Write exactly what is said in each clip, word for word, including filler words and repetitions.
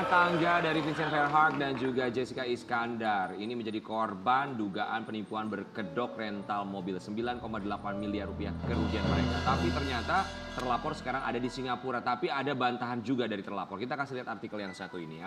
rumah tangga dari Vincent Van Hart dan juga Jessica Iskandar ini menjadi korban dugaan penipuan berkedok rental mobil sembilan koma delapan miliar rupiah kerugian mereka. Tapi ternyata terlapor sekarang ada di Singapura, tapi ada bantahan juga dari terlapor. Kita kasih lihat artikel yang satu ini ya.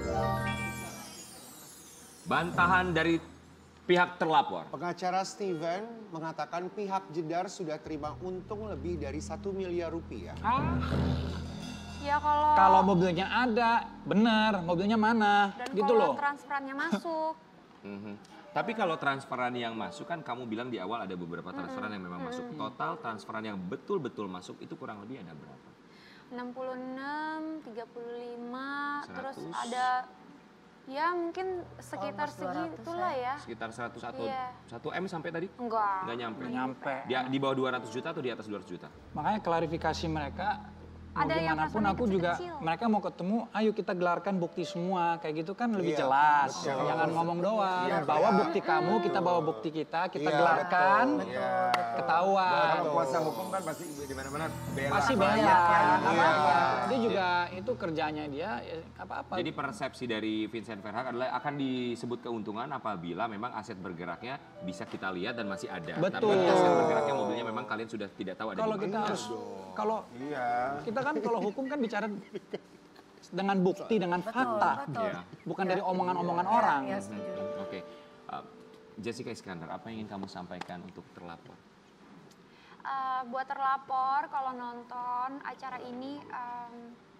Bantahan dari pihak terlapor. Pengacara Steven mengatakan pihak Jedar sudah terima untung lebih dari satu miliar rupiah. Ah. Ya kalau Kalau mobilnya ada, benar, mobilnya mana, dan gitu kalau loh. transferannya masuk. Mhm. Tapi kalau transferan yang masuk kan kamu bilang di awal ada beberapa transferan yang memang masuk. Total transferan yang betul-betul masuk itu kurang lebih ada berapa? enam puluh enam, tiga puluh lima, terus seratus. ada ya mungkin sekitar Almost dua ratus segitulah ya. Sekitar seratus atau Iya. satu M sampai tadi? Enggak. Nggak nyampe. Nggak nyampe. Dia di bawah dua ratus juta atau di atas dua ratus juta? Makanya klarifikasi mereka, mau Ada yang gimana pun rasanya aku juga, kecil-kecil. mereka mau ketemu, ayo kita gelarkan bukti semua, kayak gitu kan lebih Iya, jelas. betul. Jangan ngomong doang, Iya, bawa iya. bukti kamu, kita bawa bukti kita, kita Iya, gelarkan, betul. Iya. ketahuan. Kalau kuasa hukum kan pasti di mana-mana bela. Pasti klien. banyak, Iya. apa-apa. Dia juga, itu kerjanya dia, ya, apa-apa. Jadi persepsi dari Vincent Van Hart adalah akan disebut keuntungan apabila memang aset bergeraknya bisa kita lihat dan masih ada. Betul. Tapi aset bergeraknya mobilnya memang kalian sudah tidak tahu ada Kalau di kita mana. harus, kalau Iya. kita kan kalau hukum kan bicara dengan bukti, dengan fakta. Betul. Iya. Bukan dari omongan-omongan Iya, orang. iya, setuju. Oke. Uh, Jessica Iskandar, apa yang ingin kamu sampaikan untuk terlapor? Eh, buat terlapor kalau nonton acara ini, em,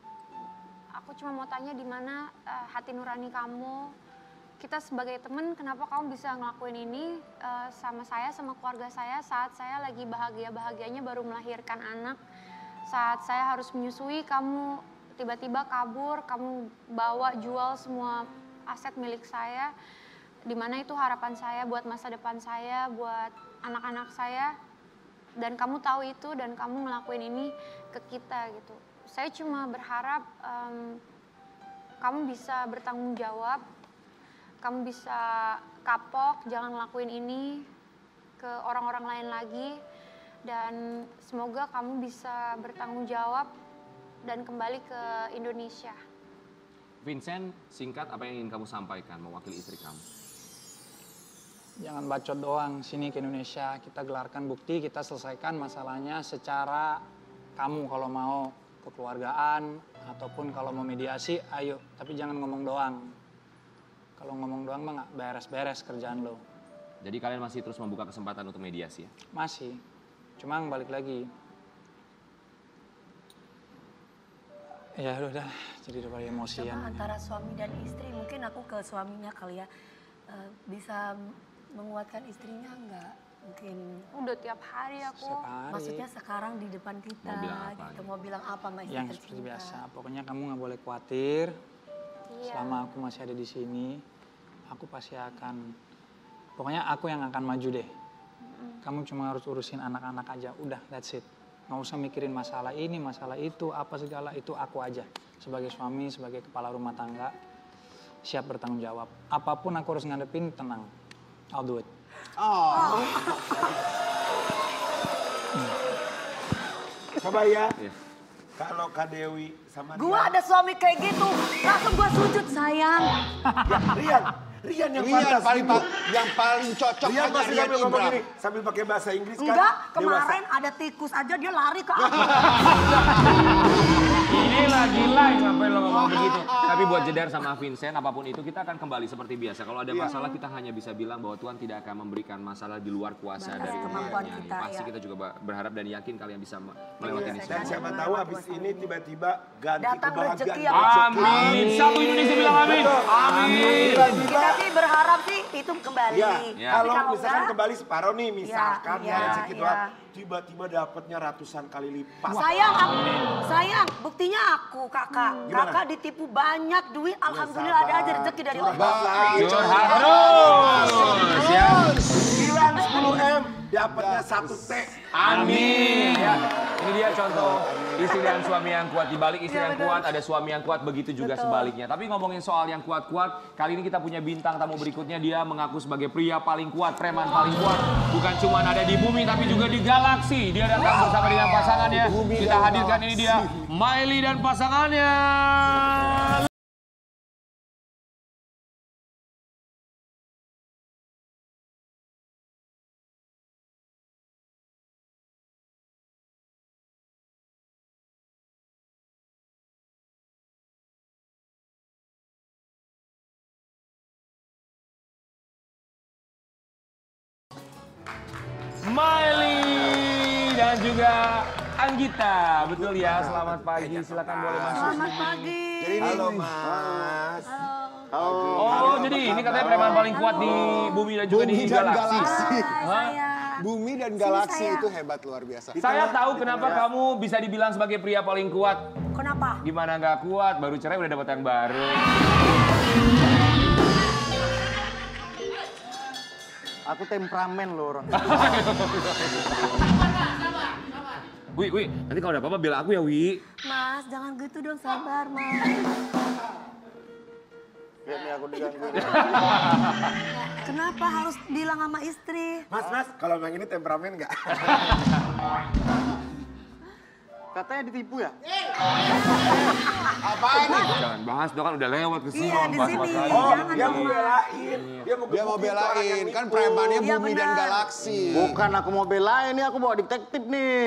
aku cuma mau tanya di mana eh, hati nurani kamu. Kita sebagai teman, kenapa kamu bisa ngelakuin ini eh, sama saya, sama keluarga saya saat saya lagi bahagia-bahagianya baru melahirkan anak. Saat saya harus menyusui, kamu tiba-tiba kabur, kamu bawa jual semua aset milik saya. Di mana itu harapan saya buat masa depan saya, buat anak-anak saya. Dan kamu tahu itu dan kamu ngelakuin ini ke kita gitu. Saya cuma berharap em, kamu bisa bertanggung jawab, kamu bisa kapok, jangan ngelakuin ini ke orang-orang lain lagi. Dan semoga kamu bisa bertanggung jawab dan kembali ke Indonesia. Vincent, singkat apa yang ingin kamu sampaikan mewakili istri kamu? Jangan bacot doang, sini ke Indonesia, kita gelarkan bukti, kita selesaikan masalahnya secara kamu kalau mau kekeluargaan, ataupun kalau mau mediasi, ayo. Tapi jangan ngomong doang. Kalau ngomong doang mah nggak beres-beres kerjaan lo. Jadi kalian masih terus membuka kesempatan untuk mediasi ya? Masih, cuma balik lagi. Ya udah, jadi daripada emosian. Coba antara suami dan istri, mungkin aku ke suaminya kali ya, eh, bisa menguatkan istrinya enggak? Mungkin Udah tiap hari aku. Setiap hari. maksudnya sekarang di depan kita, Mau bilang apa gitu. gitu? Mau bilang apa sama istri Yang tercinta? seperti biasa, pokoknya kamu nggak boleh khawatir. Iya. Selama aku masih ada di sini, aku pasti akan, pokoknya aku yang akan maju deh. Kamu cuma harus urusin anak-anak aja, udah, that's it. Nggak usah mikirin masalah ini, masalah itu, apa segala, itu aku aja. Sebagai suami, sebagai kepala rumah tangga, siap bertanggung jawab. Apapun aku harus ngadepin, tenang. I'll do it. Oh. Coba ya. Iya. Kalau Kak Dewi sama Gua dia. ada suami kayak gitu, langsung gua sujud sayang. Rian, Rian yang Rian pantas paling gitu. yang paling cocok Rian aja pasti Rian sambil ngomong Ibram. gini, sambil pakai bahasa Inggris kan. Enggak, dewasa. kemarin ada tikus aja dia lari ke aku. Ini lagi live, ngapain lo ngomong begitu? Tapi buat Jedar sama Vincent, apapun itu kita akan kembali seperti biasa. Kalau ada masalah kita hanya bisa bilang bahwa Tuhan tidak akan memberikan masalah di luar kuasa Batas dari kemampuan umatnya. kita, Pasti ya. kita juga berharap dan yakin kalian bisa melewati ini Dan semua. siapa tahu habis ini tiba-tiba ganti Datang kebahagiaan. rezeki yang Amin. Satu Indonesia bilang amin. Amin. Kita sih berharap sih itu kembali. Ya, Ya. Tapi kalau misalkan enggak, kembali separuh nih, misalkan Iya, ya, iya, rezeki iya. Tuhan, tiba-tiba dapatnya ratusan kali lipat. sayang, aku, sayang, buktinya aku kakak. Gimana? Kakak ditipu banyak duit, alhamdulillah ada aja rezeki dari Allah. Lagi, Curhat terus ya. Hilang sepuluh M, dapatnya satu T. Amin. Ya, ini dia contoh istri dan suami yang kuat. Di balik istri Iya, yang kuat ada suami yang kuat, begitu juga Betul. sebaliknya. Tapi ngomongin soal yang kuat-kuat, kali ini kita punya bintang tamu berikutnya. Dia mengaku sebagai pria paling kuat, preman paling kuat. Bukan cuma ada di bumi tapi juga di galaksi. Dia datang bersama dengan pasangannya. Kita hadirkan ini dia, Miley dan pasangannya. juga Anggita. Betul ya, selamat pagi. Silakan boleh masuk. Selamat pagi. Jadi ini Halo Mas. Oh, jadi ini katanya preman paling kuat di bumi dan juga Bumi di dan galaksi. galaksi. Saya. Bumi dan galaksi saya. itu hebat luar biasa. Saya tahu kenapa kamu bisa dibilang sebagai pria paling kuat. Kenapa? Gimana nggak kuat, baru cerai udah dapat yang baru. Aku temperamen loh orang. Wi, Wi, nanti kalau ada apa-apa bela aku ya, Wi. Mas, jangan gitu dong, sabar, Mas. Lihat nih aku diganggu. Kenapa harus bilang sama istri? Mas, Mas, kalau yang ini temperamen nggak? Katanya ditipu ya? Apaan nih? Jangan bahas, dong kan udah lewat ke sini. Iya, di bahas sini. lagi. Oh, Jangan dia dong, mau Mas. belain. Dia mau, Dia mau gebukin orang belain, yang kan itu. premannya Iya, bumi dan benar. galaksi. Bukan aku mau belain, ini aku bawa detektif nih.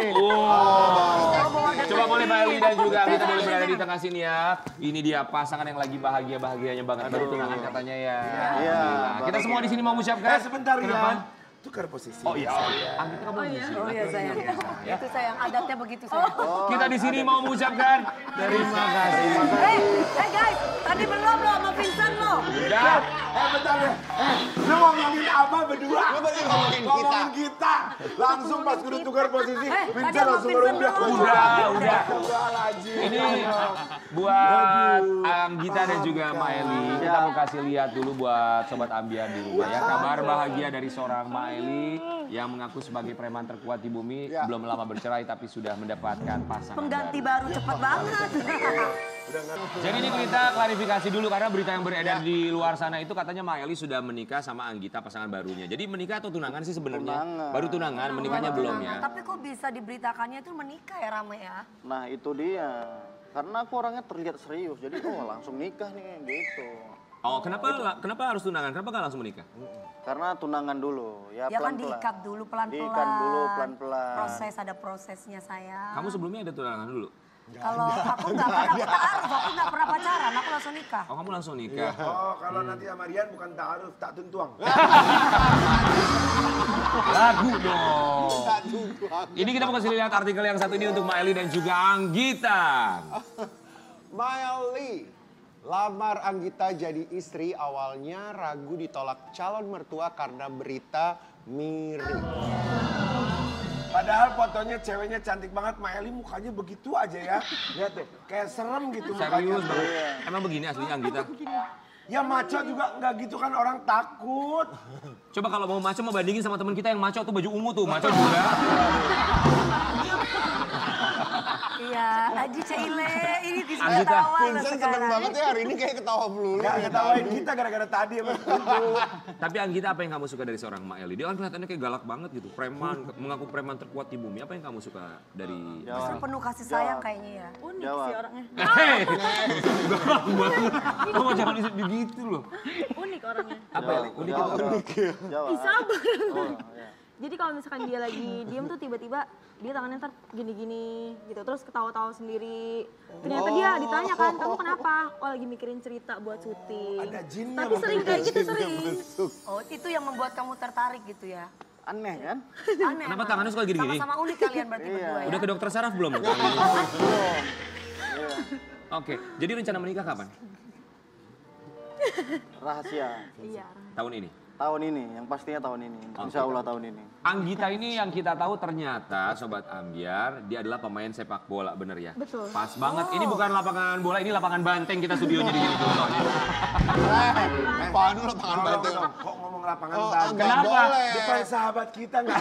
Coba boleh Mbak Eli dan juga kita boleh berada di tengah sini ya. Ini dia pasangan yang lagi bahagia-bahagianya banget baru tunangan katanya ya. Iya. Alhamdulillah. Kita semua di sini mau mengucapkan. Eh, sebentar Kenapa? ya. Tukar posisi. Oh iya. Anggita kamu di sini. Oh iya, sayang. Itu sayang, adatnya begitu, sayang. Kita di sini mau mengucapkan terima kasih. Hei, hey guys, tadi belum lo sama Vincent lo. Udah. Eh, bentar ya. Eh, lu ngomongin apa berdua? Lu berarti ngomongin kita. Ngomongin kita. Langsung pas kudu tukar posisi. Eh, tadi Vincent sama langsung Vincent merendah. dulu. Udah, udah. Astagfirullahaladzim. Ini buat Anggita dan juga Mbak Eli. Kita mau kasih lihat dulu buat Sobat Ambiar di rumah ya. Kabar bahagia dari seorang Mbak Eli yang mengaku sebagai preman terkuat di bumi. Ya. Belum lama bercerai tapi sudah mendapatkan pasangan Pengganti baru. baru cepet banget. Jadi ini kita klarifikasi dulu karena berita yang beredar di luar sana itu katanya Mbak Eli sudah menikah sama Anggita pasangan barunya. Jadi menikah atau tunangan sih sebenarnya? Tunangan. Baru tunangan, menikahnya belum ya. Tapi kok bisa diberitakannya itu menikah ya Rame ya? Nah itu dia. Karena aku orangnya terlihat serius, jadi oh langsung nikah nih gitu. Oh, kenapa kenapa harus tunangan? Kenapa nggak langsung menikah? Karena tunangan dulu, ya Ya kan pelan-pelan. diikat dulu pelan-pelan. Diikat dulu pelan-pelan. Proses, ada prosesnya sayang. Kamu sebelumnya ada tunangan dulu? Kalau aku nggak pernah ta'aruf, aku nggak pernah pacaran, aku langsung nikah. Oh, kamu langsung nikah? Oh, kalau nanti sama Rian bukan ta'aruf, tak tuntuang. Lagu dong. Ini kita mau kasih lihat artikel yang satu ini untuk Mbak Eli dan juga Anggita. Maeli, lamar Anggita jadi istri awalnya ragu ditolak calon mertua karena berita miring. Padahal fotonya ceweknya cantik banget, Maeli mukanya begitu aja ya. Lihat deh, kayak serem gitu Serius mukanya. banget. Emang begini aslinya Anggita? Ya maco juga nggak gitu kan, orang takut. Coba kalau mau maco mau bandingin sama teman kita yang maco tuh baju ungu tuh, maco juga. Iya, Aji Ceile, ini bisa Anggita. ketawa loh Vincent seneng sekarang. banget ya hari ini kayak ketawa melulu. Gak ya, ngetawain tadi. kita gara-gara tadi emang gitu. Tapi Anggita, apa yang kamu suka dari seorang Mbak Eli? Dia kan kelihatannya kayak galak banget gitu, preman, mengaku preman terkuat di bumi. Apa yang kamu suka dari... Justru penuh kasih sayang kayaknya ya. Unik Jawab. sih orangnya. Hei, galak banget. Kamu jangan begitu loh. Unik orangnya. Apa ya? Unik itu apa? Jawab. Sabar. Oh, ya. Jadi kalau misalkan dia lagi diem tuh tiba-tiba dia tangannya ntar gini-gini gitu. Terus ketawa-tawa sendiri. Ternyata dia ditanya kan, kamu kenapa? Oh lagi mikirin cerita buat syuting. Ada jinnya Tapi sering kayak gitu sering. Oh, itu yang membuat kamu tertarik gitu ya? Aneh kan? Aneh. Kenapa emang. tangannya suka gini-gini? Sama-sama unik kalian berarti Iya. berdua ya? Udah ke dokter saraf belum? Oke, jadi rencana menikah kapan? Rahasia. Iya. Tahun ini? Tahun ini, yang pastinya tahun ini. Insya Allah tahun ini. Anggita ini yang kita tahu ternyata Sobat Ambiar, dia adalah pemain sepak bola, bener ya? Betul. Pas banget, ini bukan lapangan bola, ini lapangan banteng kita studionya di sini. Eh, apaan lu lapangan Tolong banteng? dong, kok ngomong lapangan Oh, banteng? enggak Kenapa? boleh. Depan sahabat kita nggak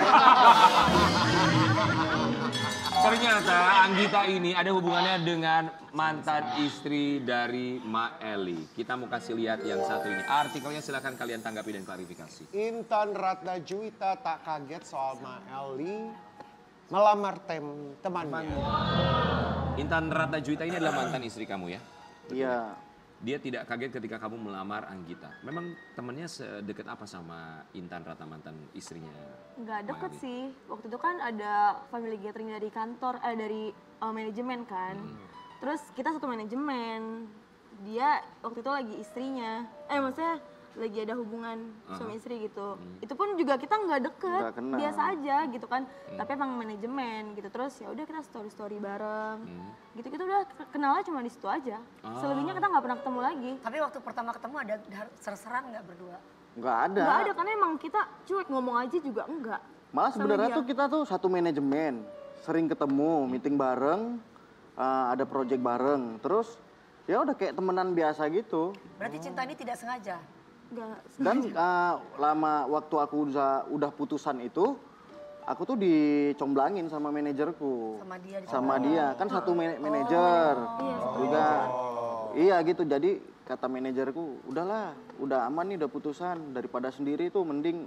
Ternyata Anggita ini ada hubungannya dengan mantan istri dari Ma Eli. Kita mau kasih lihat yang satu ini. Artikelnya silakan kalian tanggapi dan klarifikasi. Intan Ratna Juwita tak kaget soal Maeli melamar tem temannya. Intan Ratna Juwita ini adalah mantan istri kamu ya? Iya. Dia tidak kaget ketika kamu melamar Anggita. Memang temannya sedekat apa sama Intan Ratna mantan istrinya? Nggak deket Ma Eli? sih. Waktu itu kan ada family gathering dari kantor, eh dari uh, manajemen kan. Terus kita satu manajemen. Dia waktu itu lagi istrinya. Eh maksudnya lagi ada hubungan suami istri gitu. Hmm. Itu pun juga kita nggak deket, biasa aja gitu kan. Hmm. Tapi emang manajemen gitu. Terus ya udah kita story story bareng. Hmm. Gitu gitu udah kenalnya cuma di situ aja. Ah. Selebihnya kita nggak pernah ketemu lagi. Tapi waktu pertama ketemu ada ser-seran nggak berdua? Nggak ada. Nggak ada karena emang kita cuek ngomong aja juga enggak. Malah sebenarnya tuh kita tuh satu manajemen, sering ketemu, meeting bareng, uh, ada project bareng. Terus ya udah kayak temenan biasa gitu. Berarti cinta ini tidak sengaja? Enggak sengaja. Dan uh, lama waktu aku udah, udah putusan itu, aku tuh dicomblangin sama manajerku. Sama dia? Sama dia, kan satu man manajer. Oh. Juga, iya gitu, jadi kata manajerku, udahlah, udah aman nih, udah putusan. Daripada sendiri tuh mending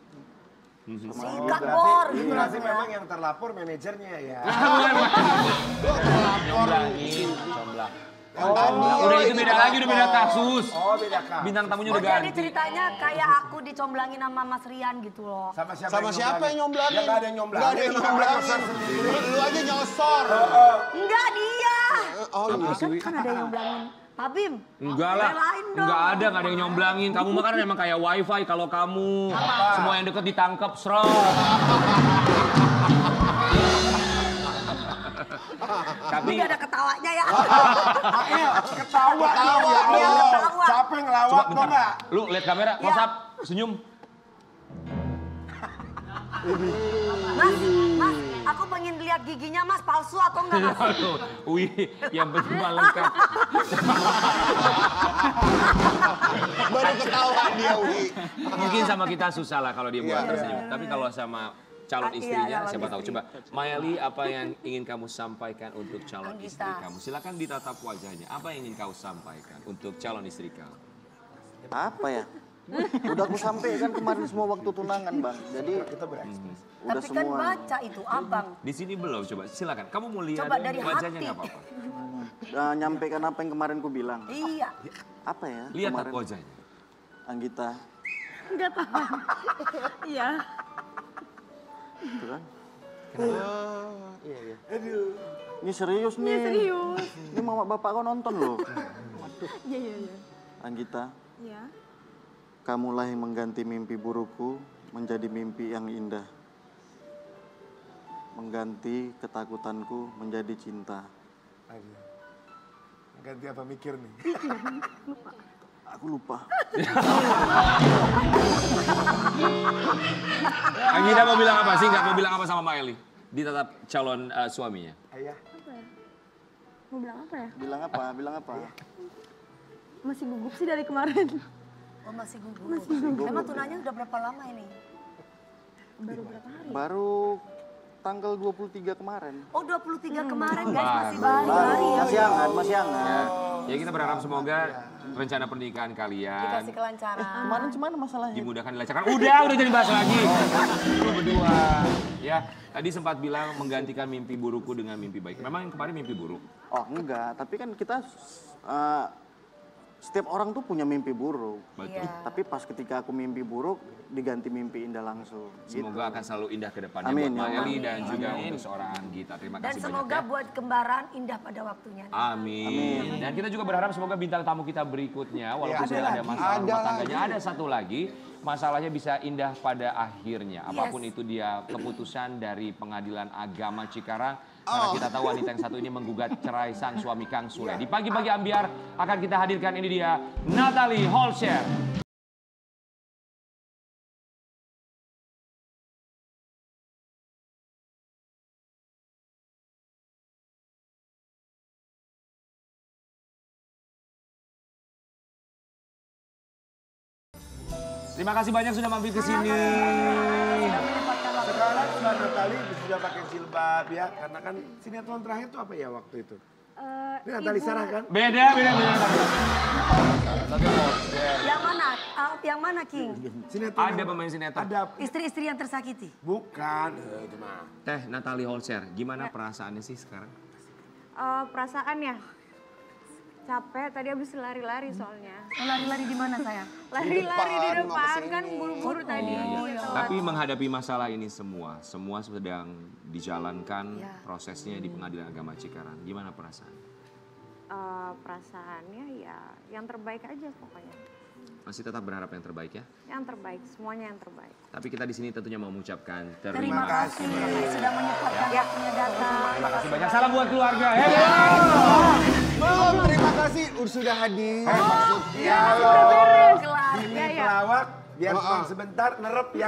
sikat bor gitu berarti memang yang terlapor manajernya ya. Nyomblangin, comblang. Oh, oh, udah itu beda lagi, udah beda kasus. Oh, beda kasus. Bintang tamunya oh, udah ganti. Jadi ceritanya kayak aku dicomblangin sama Mas Rian gitu loh. Sama siapa, Sama yang, siapa yang nyomblangin? Ya nggak ada yang nyomblangin. Nggak ada yang nyomblangin. Lu, lu aja nyosor. Enggak dia. Oh, iya. Kan, kan ada yang nyomblangin. Pak Bim. Enggak lah, enggak ada, enggak ada yang nyomblangin. Kamu mah kan emang kayak wifi kalau kamu. Apa? Semua yang deket ditangkep, serong. Tapi nggak ada ketawanya ya. Ayo, ketawa. Ketawa. Ya, Iya, ketawa. siapa yang ngelawak mau nggak? lu lihat kamera, close up, senyum. Mas, mas, aku pengen lihat giginya mas palsu atau enggak mas? Aduh, wih, yang penting lengkap. Baru ketawa dia, Wi. Mungkin sama kita susah lah kalau dia buat tersenyum. Tapi kalau sama calon istrinya, siapa tahu. Coba, Mayali, apa yang ingin kamu sampaikan untuk calon istri kamu? Silakan ditatap wajahnya. Apa yang ingin kau sampaikan untuk calon istri kamu? apa ya? Udah aku sampaikan kemarin semua waktu tunangan, Bang. Jadi kita berekspresi. Udah Tapi semua. kan baca itu, abang. Di sini belum, coba silakan. Kamu mau lihat Coba dari wajahnya hati. nggak apa-apa. Uh, nyampaikan apa yang kemarin ku bilang. Iya. Apa ya? Lihat kemarin? wajahnya. Anggita. Enggak tahan. Iya. Itu kan? Oh, iya, iya. Ini serius nih. Iya serius. Ini mama bapak kau nonton loh. Iya, iya, iya. Anggita, Iya. kamulah yang mengganti mimpi burukku menjadi mimpi yang indah. Mengganti ketakutanku menjadi cinta. Aduh. Ganti apa mikir nih? Lupa. Aku lupa. Anggita mau bilang apa sih? Nggak mau bilang apa sama Mbak Eli? Di tetap calon uh, suaminya. Ayah. Apa ya? Mau bilang apa ya? Bilang apa? Bilang apa? Masih gugup sih dari kemarin. Oh masih gugup. Masih gugup. Emang tunanya udah berapa lama ini? Baru berapa hari? Baru tanggal dua puluh tiga kemarin. Oh dua puluh tiga kemarin guys, masih Baru. baru. Hari ya. Masih hangat, masih hangat. Ya, ya kita berharap semoga rencana pernikahan kalian Dikasih kelancaran. Kemarin cuman masalahnya. dimudahkan dilancarkan. Udah, udah jadi bahas lagi. Lu berdua. Ya, tadi sempat bilang menggantikan mimpi burukku dengan mimpi baik. Memang yang kemarin mimpi buruk. Oh enggak, tapi kan kita uh, setiap orang tuh punya mimpi buruk. Betul. Iya. Tapi pas ketika aku mimpi buruk diganti mimpi indah langsung. Semoga akan selalu indah ke depannya Amin, buat ya Mbak Eli Allah. dan juga untuk seorang Anggita. Terima Dan kasih semoga banyak ya. buat kembaran indah pada waktunya. Amin. Dan kita juga berharap semoga bintang tamu kita berikutnya, walaupun Ada sudah ada lagi. masalah Ada rumah tangganya, lagi. ada satu lagi, masalahnya bisa indah pada akhirnya. Apapun itu dia keputusan dari Pengadilan Agama Cikarang. Karena kita tahu wanita yang satu ini menggugat cerai sang suami Kang Sule. Di pagi-pagi ambiar akan kita hadirkan ini dia, Natalie Holscher. Terima kasih banyak sudah mampir ke sini. Sekarang Mbak Natali sudah pakai jilbab ya, karena kan sinetron terakhir itu apa ya waktu itu? Eh, Ini Natali Ibu- Sarah kan? Beda, beda, beda. Yang mana? Ah, yang mana King? Sinetron Ada yang- pemain sinetron. Ada, Istri-istri yang tersakiti. bukan. Eh, itu mah. Teh Natalie Holscher, gimana perasaannya sih sekarang? Eh, perasaan ya? Capek, tadi habis lari-lari soalnya. Oh, lari-lari di mana sayang? Lari-lari di depan, depan mau kan kesini. buru-buru tadi. telat. Tapi menghadapi masalah ini semua, semua sedang dijalankan Ya. prosesnya di Pengadilan Agama Cikarang. Gimana perasaan? uh, perasaannya ya yang terbaik aja pokoknya. Masih tetap berharap yang terbaik ya? Yang terbaik, semuanya yang terbaik. Tapi kita di sini tentunya mau mengucapkan terima, Terima kasih sudah menyempatkan Ya. waktunya datang. Terima kasih banyak. Salam buat keluarga. Hey. Mom, terima kasih Ur sudah hadir. Maksudnya Udah lo beres kelar. ini Ya, ya. pelawak biar Oh, cuma oh. sebentar nerep ya.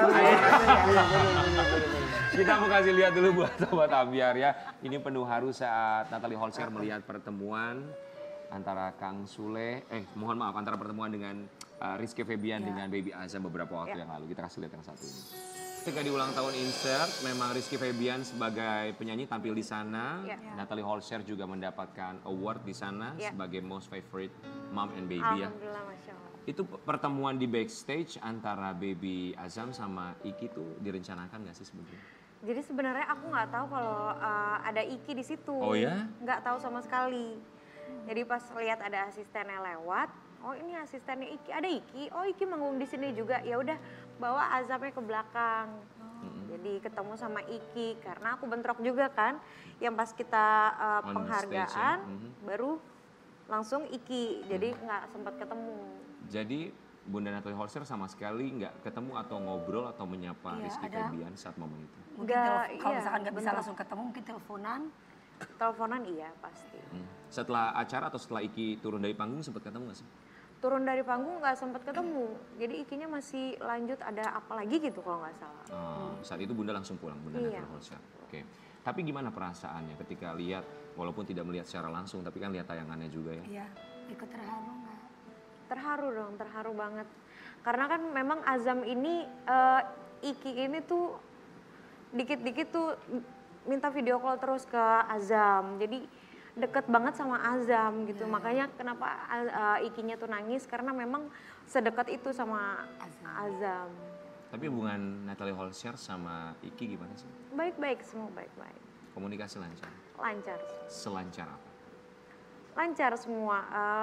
Kita mau kasih lihat dulu buat Sobat Ambiar ya. Ini penuh haru saat Natalie Holscher melihat pertemuan antara Kang Sule, eh mohon maaf, antara pertemuan dengan uh, Rizky Febian Ya. dengan Baby Azam beberapa waktu Ya. yang lalu. Kita kasih lihat yang satu ini. Ketika di ulang tahun insert, memang Rizky Febian sebagai penyanyi tampil di sana. Ya. Natalie Holscher juga mendapatkan award di sana Ya. sebagai most favorite mom and baby ya. Alhamdulillah, Masya Allah. Itu pertemuan di backstage antara Baby Azam sama Iki tuh direncanakan nggak sih sebetulnya? Jadi sebenarnya aku nggak tahu kalau uh, ada Iki di situ. Oh ya? Nggak tahu sama sekali. Jadi pas lihat ada asistennya lewat, oh ini asistennya Iki, ada Iki, oh Iki manggung di sini juga. Ya udah bawa Azamnya ke belakang. Jadi ketemu sama Iki karena aku bentrok juga kan. Yang pas kita uh, On penghargaan stage, ya? Mhm. baru langsung Iki. Jadi nggak sempat ketemu. Jadi Bunda Natalie Holscher sama sekali nggak ketemu atau ngobrol atau menyapa Iya, Rizky ada. Febian saat momen itu? Mungkin Nggak, telef- kalau iya, misalkan nggak bisa bentrok. langsung ketemu, mungkin teleponan. Teleponan iya pasti. Hmm. Setelah acara atau setelah Iki turun dari panggung sempat ketemu nggak sih? Turun dari panggung nggak sempat ketemu. Jadi Ikinya masih lanjut ada apa lagi gitu kalau nggak salah. Oh, saat itu Bunda langsung pulang, Bunda Iya. Natalie Holscher. Oke. Tapi gimana perasaannya ketika lihat, walaupun tidak melihat secara langsung, tapi kan lihat tayangannya juga ya? Iya, ikut terharu nggak? Terharu dong, terharu banget. Karena kan memang Azam ini, eh, Iki ini tuh dikit-dikit tuh minta video call terus ke Azam. Jadi deket banget sama Azam gitu. Makanya kenapa eh, Ikinya tuh nangis karena memang sedekat itu sama Azam. Tapi hubungan Natalie Holscher sama Iki gimana sih? Baik-baik, semua baik-baik. Komunikasi lancar? Lancar. Selancar apa? Lancar semua.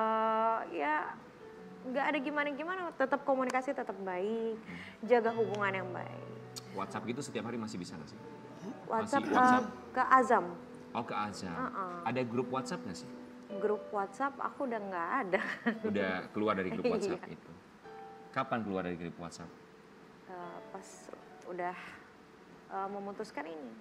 Eh, ya nggak ada gimana-gimana. Tetap komunikasi tetap baik. Jaga hubungan yang baik. WhatsApp gitu setiap hari masih bisa nggak sih? WhatsApp, Masih WhatsApp? eh, ke Azam. Oh ke Azam. Uh-uh. Ada grup WhatsApp nggak sih? Grup WhatsApp aku udah nggak ada. Udah keluar dari grup WhatsApp Iya. itu. Kapan keluar dari grup WhatsApp? Eh, pas udah eh, memutuskan ini.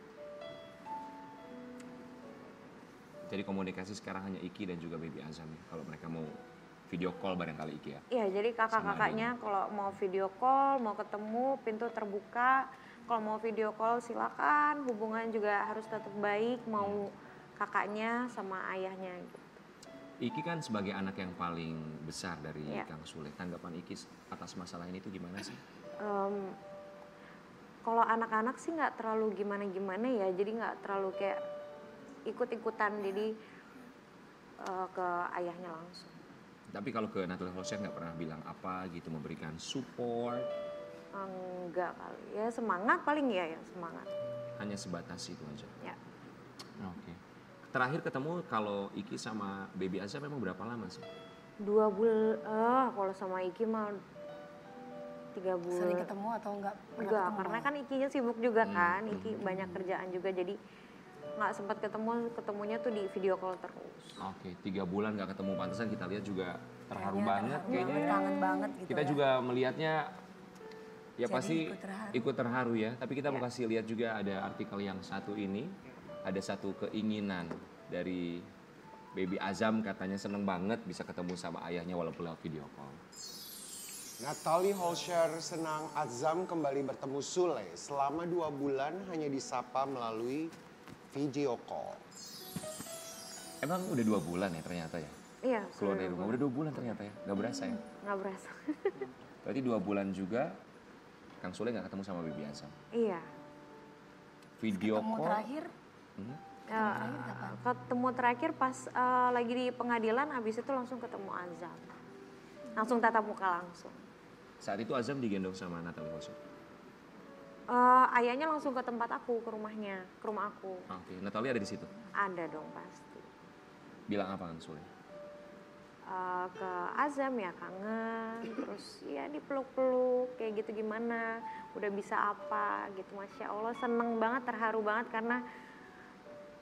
Jadi komunikasi sekarang hanya Iki dan juga Baby Azam ya. Kalau mereka mau video call barangkali Iki ya. Iya, jadi kakak-kakaknya kalau mau video call, mau ketemu, pintu terbuka. Kalau mau video call silakan. Hubungan juga harus tetap baik. Mau kakaknya sama ayahnya gitu. Iki kan sebagai anak yang paling besar dari Iya. Kang Sule. Tanggapan Iki atas masalah ini itu gimana sih? Em, kalau anak-anak sih nggak terlalu gimana-gimana ya. Jadi nggak terlalu kayak ikut-ikutan. Jadi eh, ke ayahnya langsung. Tapi kalau ke Natalie Holscher nggak pernah bilang apa gitu, memberikan support, Enggak kali. Ya semangat paling ya, ya semangat. hanya sebatas itu aja. Ya. Oke. Terakhir ketemu kalau Iki sama Baby Azam memang berapa lama sih? Dua bulan, eh kalau sama Iki mah tiga bulan. Sering ketemu atau nggak pernah Enggak, ketemu? karena kan Ikinya sibuk juga kan. Iki banyak kerjaan juga, jadi nggak sempat ketemu. Ketemunya tuh di video call terus. Oke, tiga bulan nggak ketemu, pantesan kita lihat juga terharu Kayaknya banget terharu kayaknya. banget, kangen banget gitu Kita ya. juga melihatnya ya Jadi pasti ikut terharu. ikut terharu ya. Tapi kita mau Ya. kasih lihat juga ada artikel yang satu ini, ada satu keinginan dari Baby Azam, katanya seneng banget bisa ketemu sama ayahnya walaupun lewat video call. Natalie Holscher senang Azam kembali bertemu Sule. Selama dua bulan hanya disapa melalui video call. Emang udah dua bulan ya ternyata ya? Iya, Keluar sudah dari rumah, udah dua bulan ternyata ya? Gak berasa ya? nggak berasa. Berarti dua bulan juga Kang Sule gak ketemu sama Baby Azam. Iya. Video Ketemu call. terakhir, Hmm? Ya, ketemu terakhir pas eh, lagi di pengadilan, abis itu langsung ketemu Azam. Langsung tatap muka langsung. Saat itu Azam digendong sama Natalie Holscher. Eh, ayahnya langsung ke tempat aku, ke rumahnya, ke rumah aku. Oke, Natalie ada di situ. Ada dong pasti. Bilang apa Kang Sule? Eh, ke Azam ya kangen, terus ya dipeluk-peluk kayak gitu gimana, udah bisa apa gitu, Masya Allah seneng banget, terharu banget karena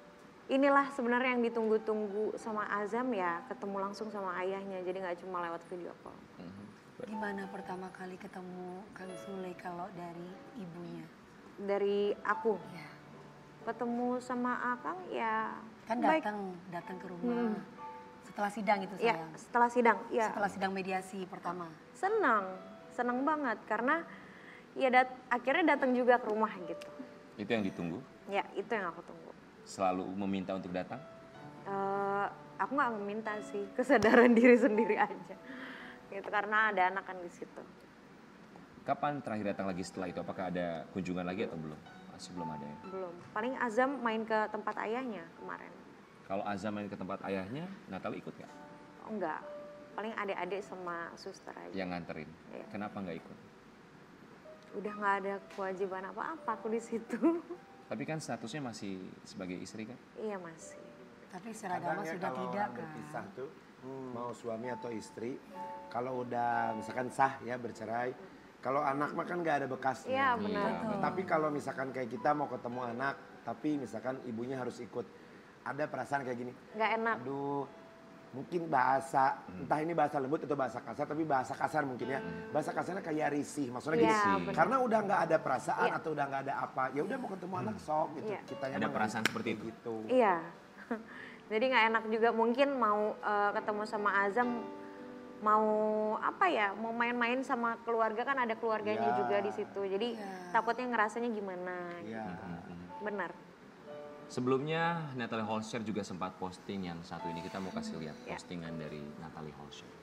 inilah sebenarnya yang ditunggu-tunggu sama Azam ya, ketemu langsung sama ayahnya. Jadi nggak cuma lewat video call. Gimana pertama kali ketemu Kang Sule kalau dari ibunya? Dari aku Ya. ketemu sama Akang ya Kan baik. datang datang ke rumah. Setelah sidang itu Ya, sayang. setelah sidang, ya Setelah sidang mediasi pertama. senang, senang banget karena ya dat akhirnya datang juga ke rumah gitu. Itu yang ditunggu? Ya itu yang aku tunggu. Selalu meminta untuk datang? Eh, aku nggak meminta sih, kesadaran diri sendiri aja, gitu karena ada anak kan di situ. Kapan terakhir datang lagi setelah itu? Apakah ada kunjungan lagi atau belum? Masih belum ada ya? Belum. Paling Azam main ke tempat ayahnya kemarin. Kalau Azam main ke tempat ayahnya, Natalie ikut nggak? Oh, enggak. Paling adik-adik sama suster aja. Yang nganterin? Iya. Kenapa nggak ikut? Udah nggak ada kewajiban apa-apa aku di situ. Tapi kan statusnya masih sebagai istri kan? Iya masih. Tapi secara Kadang agama ya sudah kalau tidak orang kan. berpisah tuh, mau suami atau istri, kalau udah misalkan sah ya bercerai, kalau anak mah kan nggak ada bekasnya. Iya benar. Iya. Tapi kalau misalkan kayak kita mau ketemu anak, tapi misalkan ibunya harus ikut, ada perasaan kayak gini, Nggak enak. aduh mungkin bahasa, entah ini bahasa lembut atau bahasa kasar, tapi bahasa kasar mungkin ya. Bahasa kasarnya kayak risih, maksudnya Iya, gini. benar. Karena udah nggak ada perasaan Iya. atau udah nggak ada apa, ya udah mau ketemu anak sok gitu. Iya. Kitanya Ada mah perasaan nggak seperti itu? Gitu. Iya. Jadi nggak enak juga mungkin mau eh, ketemu sama Azam, mau apa ya, mau main-main sama keluarga kan ada keluarganya Iya. juga di situ. Jadi takutnya ngerasanya gimana. Iya. Benar. Sebelumnya Natalie Holscher juga sempat posting yang satu ini. Kita mau kasih lihat Ya. postingan dari Natalie Holscher.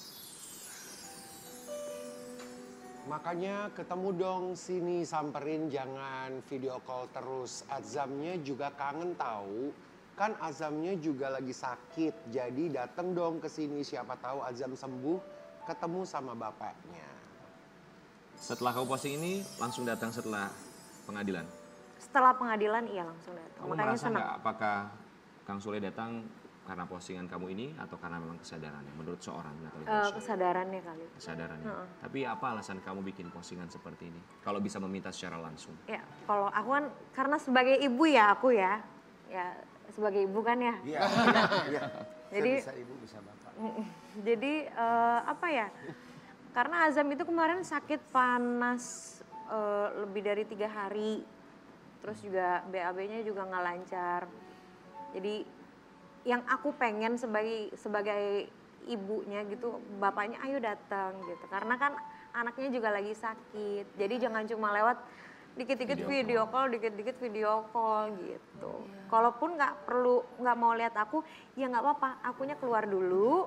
Makanya ketemu dong sini, samperin, jangan video call terus. Azamnya juga kangen tahu. Kan Azamnya juga lagi sakit. Jadi datang dong ke sini, siapa tahu Azam sembuh, ketemu sama bapaknya. Setelah kamu posting ini, langsung datang setelah pengadilan. Setelah pengadilan iya langsung datang. Kamu Makanya merasa senang. nggak apakah Kang Sule datang karena postingan kamu ini atau karena memang kesadarannya menurut seorang Natalie Eh, Holscher? kesadarannya kali. Kesadarannya. Tapi apa alasan kamu bikin postingan seperti ini? Kalau bisa meminta secara langsung. Ya, kalau aku kan karena sebagai ibu ya aku ya, ya sebagai ibu kan ya. Iya, iya, iya. Jadi- bisa ibu, bisa bapak. Jadi eh, apa ya? Karena Azam itu kemarin sakit panas eh, lebih dari tiga hari, terus juga B A B-nya juga nggak lancar. Jadi yang aku pengen sebagai sebagai ibunya gitu, bapaknya ayo datang gitu. Karena kan anaknya juga lagi sakit. Jadi jangan cuma lewat dikit-dikit Video video, call, dikit-dikit video call gitu. Kalaupun nggak perlu, nggak mau lihat aku, ya nggak apa-apa. Akunya keluar dulu,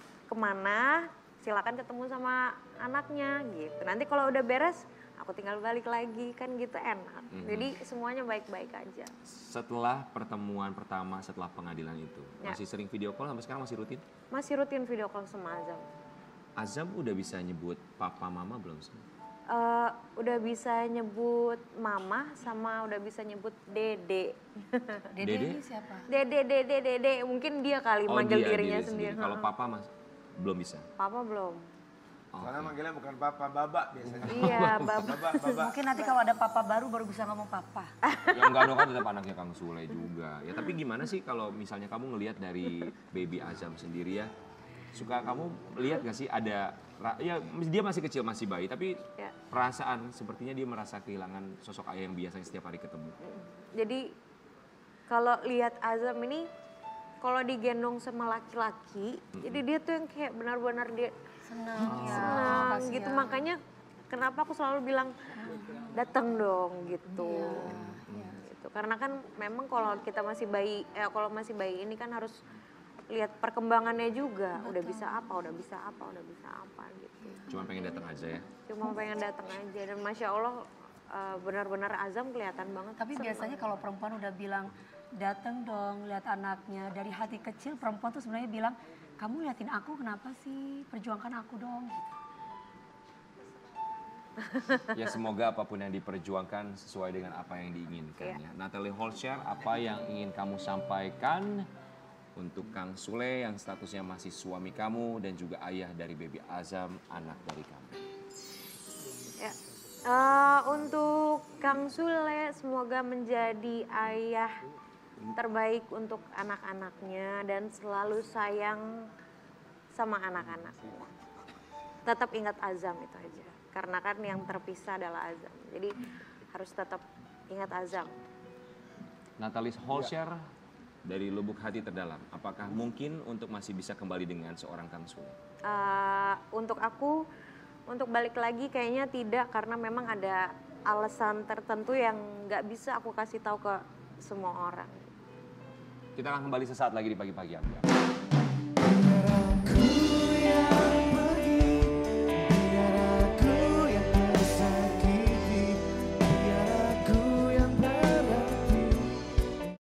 kemana, silakan ketemu sama anaknya gitu. Nanti kalau udah beres, aku tinggal balik lagi, kan gitu enak. Jadi semuanya baik-baik aja. Setelah pertemuan pertama setelah pengadilan itu, Ya. masih sering video call sampai sekarang masih rutin? Masih rutin video call sama Azam. Azam udah bisa nyebut papa mama belum sih? Eh, udah bisa nyebut mama sama udah bisa nyebut dede. Dede, Dede? ini siapa? Dede, dede, dede. Mungkin dia kali manggil dia, dirinya diri sendiri. Kalau Heeh. papa mas belum bisa. Papa belum. Soalnya manggilnya bukan papa, baba biasanya. Iya, baba. Baba, baba. Mungkin nanti kalau ada papa baru baru bisa ngomong papa. Ya enggak dong, kan tetap anaknya Kang Sule juga. Ya tapi gimana sih kalau misalnya kamu ngelihat dari baby Azam sendiri ya, suka kamu lihat gak sih ada, ra- ya dia masih kecil, masih bayi, tapi Ya. perasaan sepertinya dia merasa kehilangan sosok ayah yang biasanya setiap hari ketemu. Jadi kalau lihat Azam ini kalau digendong sama laki-laki, jadi dia tuh yang kayak benar-benar dia Senang ya. senang kasihan. gitu. Makanya kenapa aku selalu bilang datang dong gitu. Gitu. Karena kan memang kalau kita masih bayi, eh, kalau masih bayi ini kan harus lihat perkembangannya juga. Udah bisa apa, udah bisa apa, udah bisa apa gitu. Cuma pengen datang aja ya. Cuma pengen datang aja dan masya Allah eh, benar-benar Azam kelihatan banget. Tapi senang. biasanya kalau perempuan udah bilang datang dong lihat anaknya, dari hati kecil perempuan tuh sebenarnya bilang kamu liatin aku kenapa sih, perjuangkan aku dong gitu. Ya semoga apapun yang diperjuangkan sesuai dengan apa yang diinginkan ya. Natalie Holscher, apa yang ingin kamu sampaikan untuk Kang Sule yang statusnya masih suami kamu dan juga ayah dari baby Azam, anak dari kamu? Ya. Eh, untuk Kang Sule semoga menjadi ayah terbaik untuk anak-anaknya dan selalu sayang sama anak-anaknya. Tetap ingat Azam itu aja. Karena kan yang terpisah adalah Azam. Jadi harus tetap ingat Azam. Natalis Holscher dari lubuk hati terdalam. Apakah mungkin untuk masih bisa kembali dengan seorang Kang Sule? Uh, untuk aku, untuk balik lagi kayaknya tidak karena memang ada alasan tertentu yang nggak bisa aku kasih tahu ke semua orang. Kita akan kembali sesaat lagi di Pagi-Pagi Ambiar.